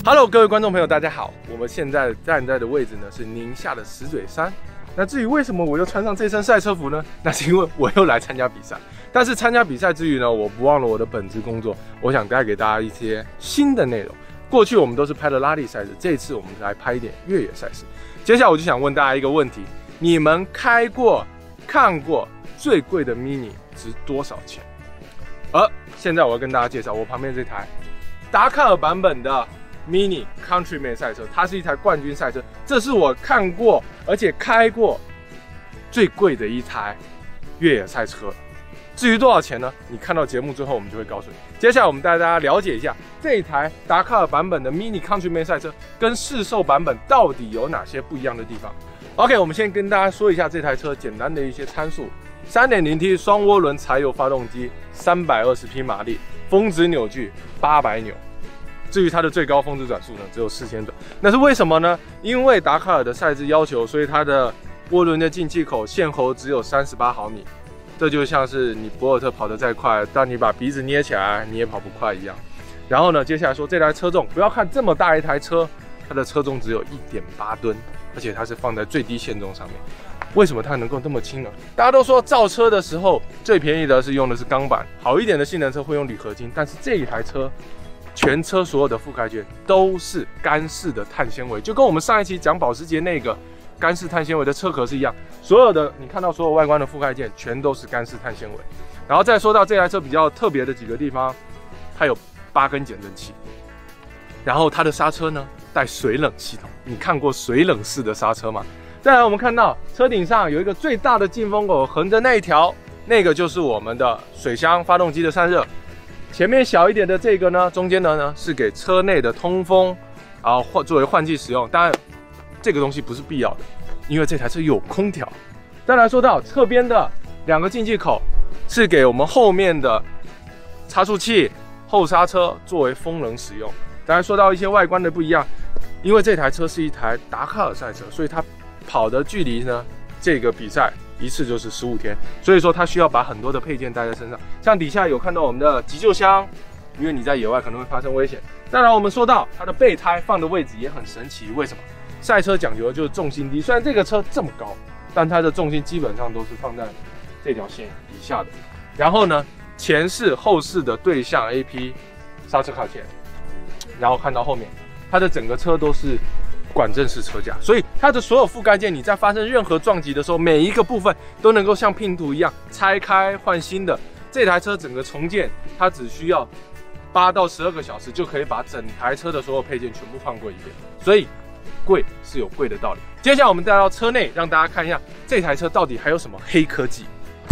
Hello， 各位观众朋友，大家好。我们现在站在的位置呢是宁夏的石嘴山。那至于为什么我又穿上这身赛车服呢？那是因为我又来参加比赛。但是参加比赛之余呢，我不忘了我的本职工作，我想带给大家一些新的内容。过去我们都是拍的拉力赛事，这一次我们来拍一点越野赛事。接下来我就想问大家一个问题：你们开过、看过最贵的 Mini 值多少钱？现在我要跟大家介绍我旁边这台达喀尔版本的 Mini Countryman 赛车，它是一台冠军赛车，这是我看过而且开过最贵的一台越野赛车。至于多少钱呢？你看到节目之后，我们就会告诉你。接下来我们带大家了解一下这一台达喀尔版本的 Mini Countryman 赛车跟市售版本到底有哪些不一样的地方。OK， 我们先跟大家说一下这台车简单的一些参数。3.0T 双涡轮柴油发动机，320匹马力，峰值扭矩800扭。至于它的最高峰值转速呢，只有4000转。那是为什么呢？因为达喀尔的赛制要求，所以它的涡轮的进气口限喉只有38毫米。这就像是你博尔特跑得再快，当你把鼻子捏起来，你也跑不快一样。然后呢，接下来说这台车重，不要看这么大一台车，它的车重只有1.8吨，而且它是放在最低限重上面。为什么它能够这么轻呢？大家都说造车的时候最便宜的是用的是钢板，好一点的性能车会用铝合金，但是这一台车全车所有的覆盖件都是干式的碳纤维，就跟我们上一期讲保时捷那个干式碳纤维的车壳是一样，所有的你看到所有外观的覆盖件全都是干式碳纤维。然后再说到这台车比较特别的几个地方，它有8根减震器，然后它的刹车呢带水冷系统，你看过水冷式的刹车吗？再来我们看到车顶上有一个最大的进风口，横的那一条，那个就是我们的水箱发动机的散热。前面小一点的这个呢，中间的呢是给车内的通风，然后作为换气使用。当然，这个东西不是必要的，因为这台车有空调。再来说到侧边的2个进气口，是给我们后面的差速器、后刹车作为风冷使用。当然说到一些外观的不一样，因为这台车是一台达喀尔赛车，所以它跑的距离呢，这个比赛一次就是15天，所以说它需要把很多的配件带在身上。像底下有看到我们的急救箱，因为你在野外可能会发生危险。当然我们说到它的备胎放的位置也很神奇，为什么？赛车讲究的就是重心低，虽然这个车这么高，但它的重心基本上都是放在这条线以下的。然后呢，前视后视的对向 AP 刹车卡钳，然后看到后面，它的整个车都是管正式车架，所以它的所有覆盖件，你在发生任何撞击的时候，每一个部分都能够像拼图一样拆开换新的。这台车整个重建，它只需要8到12个小时就可以把整台车的所有配件全部换过一遍，所以贵是有贵的道理。接下来我们带到车内，让大家看一下这台车到底还有什么黑科技。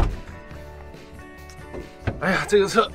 哎呀，这个车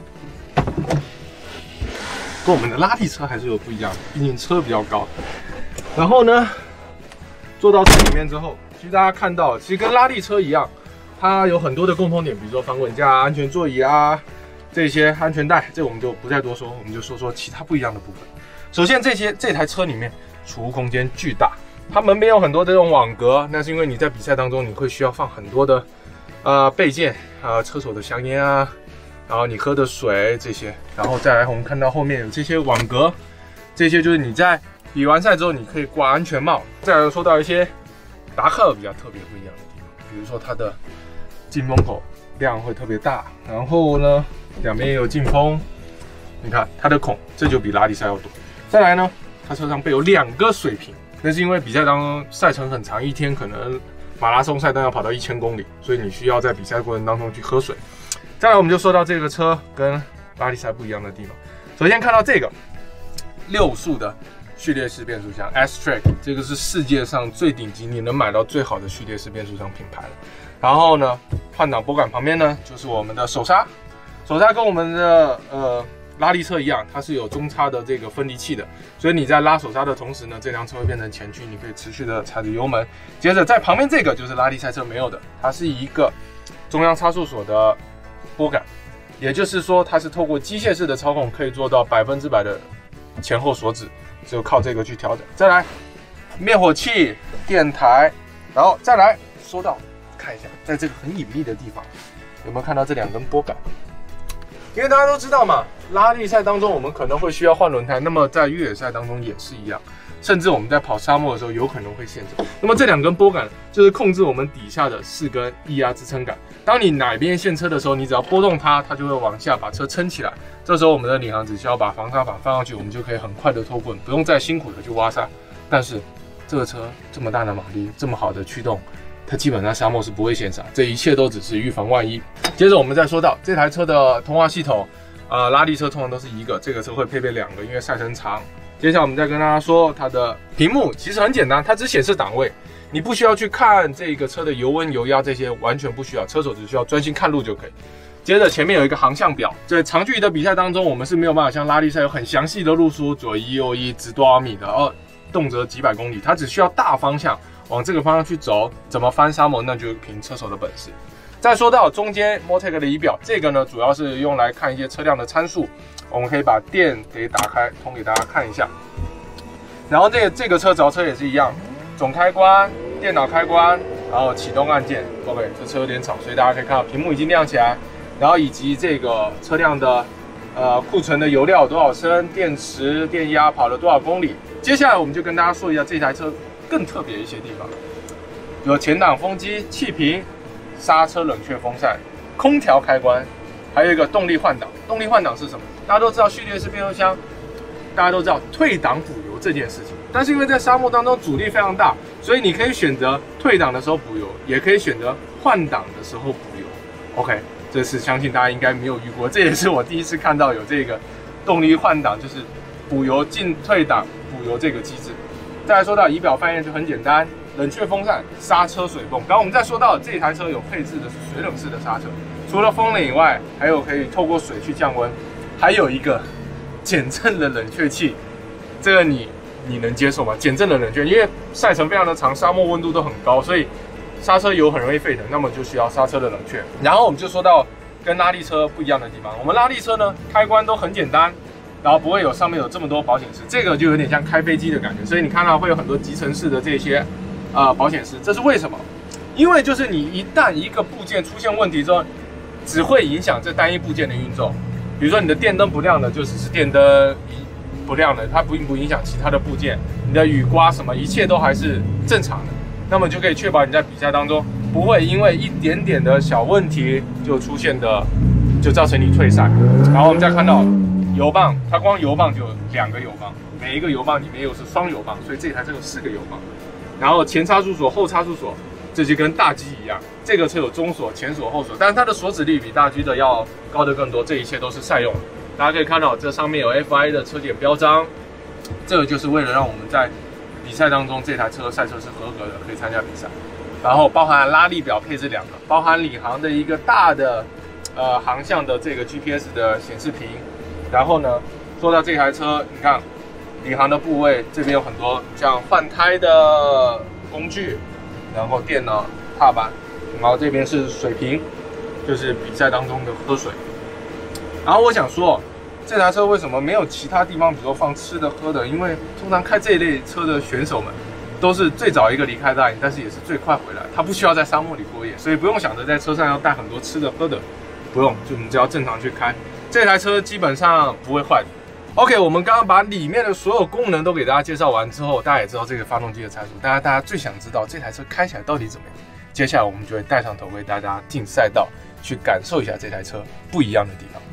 跟我们的拉力车还是有不一样的，毕竟车比较高。然后呢，坐到车里面之后，其实大家看到，其实跟拉力车一样，它有很多的共通点，比如说防滚架、安全座椅啊，这些安全带，这我们就不再多说，我们就说说其他不一样的部分。首先，这台车里面储物空间巨大，它门边有很多这种网格，那是因为你在比赛当中你会需要放很多的备件车手的香烟啊，然后你喝的水这些，然后再来我们看到后面有这些网格，这些就是你在比完赛之后，你可以挂安全帽。再来说到一些达喀尔比较特别不一样的地方，比如说它的进风口量会特别大，然后呢，两边也有进风。你看它的孔，这就比拉力赛要多。再来呢，它车上备有2个水瓶，那是因为比赛当中赛程很长，一天可能马拉松赛道要跑到1000公里，所以你需要在比赛过程当中去喝水。再来，我们就说到这个车跟拉力赛不一样的地方。首先看到这个6速的序列式变速箱 S-Track， 这个是世界上最顶级，你能买到最好的序列式变速箱品牌了。然后呢，换挡拨杆旁边呢就是我们的手刹，手刹跟我们的拉力车一样，它是有中差的这个分离器的，所以你在拉手刹的同时呢，这辆车会变成前驱，你可以持续的踩着油门。接着在旁边这个就是拉力赛车没有的，它是一个中央差速锁的拨杆，也就是说它是透过机械式的操控，可以做到100%的前后锁止，只有靠这个去调整。再来，灭火器、电台，然后再来说到看一下，在这个很隐秘的地方，有没有看到这2根拨杆？ 因为大家都知道嘛，拉力赛当中我们可能会需要换轮胎，那么在越野赛当中也是一样，甚至我们在跑沙漠的时候有可能会陷走。那么这2根拨杆就是控制我们底下的4根液压支撑杆。当你哪边陷车的时候，你只要拨动它，它就会往下把车撑起来。这时候我们的领航只需要把防沙板放上去，我们就可以很快的脱棍，不用再辛苦的去挖沙。但是这个车这么大的马力，这么好的驱动，它基本上沙漠是不会陷沙，这一切都只是预防万一。接着我们再说到这台车的通话系统，拉力车通常都是1个，这个车会配备2个，因为赛程长。接下来我们再跟大家说，它的屏幕其实很简单，它只显示档位，你不需要去看这个车的油温、油压这些，完全不需要，车手只需要专心看路就可以。接着前面有一个航向表，在长距离的比赛当中，我们是没有办法像拉力赛有很详细的路书，左一右一，直多少米的哦，动辄几百公里，它只需要大方向往这个方向去走，怎么翻沙漠那就凭车手的本事。再说到中间 Motec 的仪表，这个呢主要是用来看一些车辆的参数，我们可以把电给打开，通给大家看一下。然后这个车着车也是一样，总开关、电脑开关，然后启动按键。OK， 这车有点吵，所以大家可以看到屏幕已经亮起来，然后以及这个车辆的库存的油料有多少升，电池、电压跑了多少公里。接下来我们就跟大家说一下这台车更特别的一些地方，有前挡风机、气瓶、刹车冷却风扇、空调开关，还有一个动力换挡。动力换挡是什么？大家都知道序列式变速箱，大家都知道退档补油这件事情。但是因为在沙漠当中阻力非常大，所以你可以选择退档的时候补油，也可以选择换挡的时候补油。OK， 这是相信大家应该没有遇过，这也是我第一次看到有这个动力换挡，就是补油进退档补油这个机制。再来说到仪表范验就很简单。冷却风扇、刹车水泵。刚刚我们在说到这台车有配置的是水冷式的刹车，除了风冷以外，还有可以透过水去降温，还有一个减震的冷却器。这个你能接受吗？减震的冷却，因为赛程非常的长，沙漠温度都很高，所以刹车油很容易沸腾，那么就需要刹车的冷却。然后我们就说到跟拉力车不一样的地方，我们拉力车呢开关都很简单。然后不会有上面有这么多保险丝，这个就有点像开飞机的感觉，所以你看到会有很多集成式的这些保险丝，这是为什么？因为就是你一旦一个部件出现问题之后，只会影响这单一部件的运作。比如说你的电灯不亮的，就只是电灯不亮的，它并不影响其他的部件。你的雨刮什么，一切都还是正常的，那么就可以确保你在比赛当中不会因为一点点的小问题就造成你退赛。然后我们再看到。油棒，它光油棒就有2个油棒，每一个油棒里面又是双油棒，所以这台车有4个油棒。然后前差速锁、后差速锁，这就跟大 G 一样，这个车有中锁、前锁、后锁，但是它的锁止率比大 G 的要高得更多，这一切都是赛用的。大家可以看到，这上面有 FIA 的车检标章，这个就是为了让我们在比赛当中这台车赛车是合格的，可以参加比赛。然后包含拉力表配置2个，包含领航的一个大的航向的这个 GPS 的显示屏。然后呢，说到这台车，你看领航的部位这边有很多像换胎的工具，然后电脑踏板，然后这边是水瓶，就是比赛当中的喝水。然后我想说，这台车为什么没有其他地方，比如说放吃的喝的？因为通常开这一类车的选手们都是最早一个离开大营，但是也是最快回来，他不需要在沙漠里过夜，所以不用想着在车上要带很多吃的喝的，不用，就你只要正常去开。这台车基本上不会坏的。OK， 我们刚刚把里面的所有功能都给大家介绍完之后，大家也知道这个发动机的参数。大家最想知道这台车开起来到底怎么样？接下来我们就会戴上头盔，大家进赛道去感受一下这台车不一样的地方。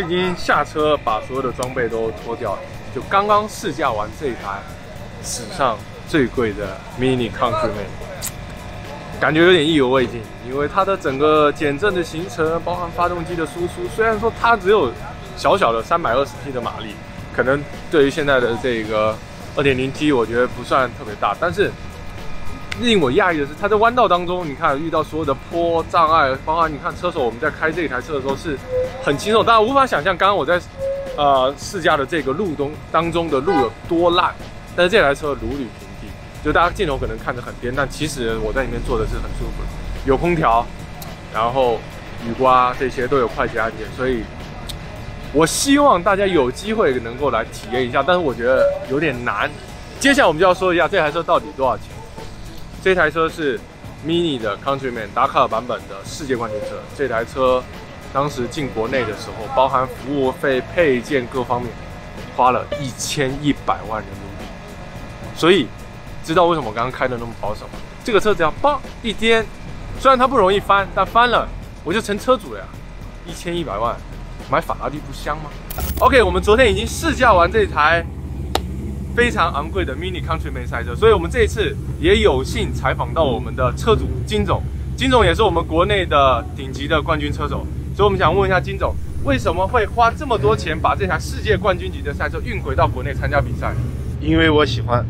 经下车，把所有的装备都脱掉了，就刚刚试驾完这一台史上最贵的 Mini Countryman， 感觉有点意犹未尽，因为它的整个减震的行程，包含发动机的输出，虽然说它只有小小的320匹的马力，可能对于现在的这个 2.0T 我觉得不算特别大，但是令我讶异的是，它在弯道当中，你看遇到所有的坡障碍，包括你看车手我们在开这一台车的时候是很轻松，当然无法想象刚刚我在试驾的这个路当中的路有多烂，但是这台车如履平地，就大家镜头可能看着很颠，但其实我在里面坐的是很舒服的，有空调，然后雨刮这些都有快捷按键，所以我希望大家有机会能够来体验一下，但是我觉得有点难。接下来我们就要说一下这台车到底多少钱。这台车是 Mini 的 Countryman 达喀尔版本的世界冠军车。这台车当时进国内的时候，包含服务费、配件各方面，花了1100万人民币。所以，知道为什么我刚刚开的那么保守吗？这个车只要嘣一颠，虽然它不容易翻，但翻了我就成车主了呀。1100万，买法拉利不香吗 ？OK， 我们昨天已经试驾完这台非常昂贵的 Mini Countryman 赛车，所以我们这一次也有幸采访到我们的车主金总。金总也是我们国内的顶级的冠军车手，所以我们想问一下金总，为什么会花这么多钱把这台世界冠军级的赛车运回到国内参加比赛？ 因为我喜欢。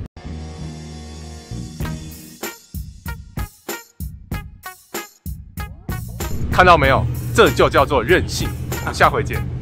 看到没有？这就叫做任性。下回见。